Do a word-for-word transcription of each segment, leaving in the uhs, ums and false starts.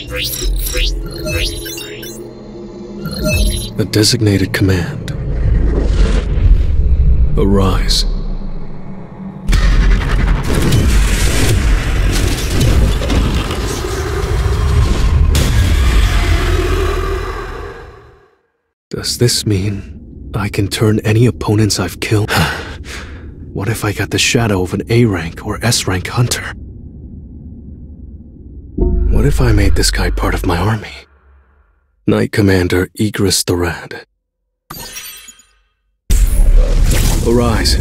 A designated command. Arise. Does this mean I can turn any opponents I've killed? What if I got the shadow of an A rank or S rank hunter? What if I made this guy part of my army? Knight Commander Igris the Rad. Arise.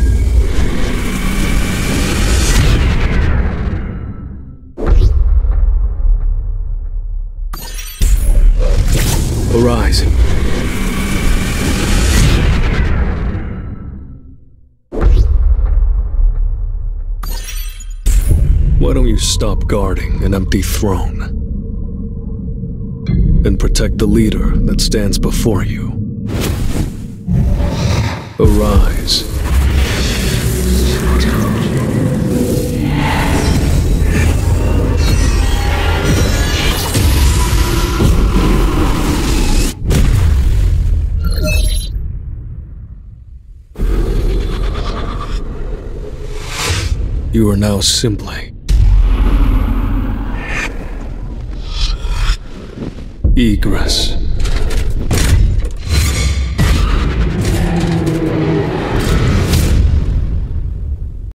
Arise. Why don't you stop guarding an empty throne and protect the leader that stands before you? Arise. You are now simply Igris.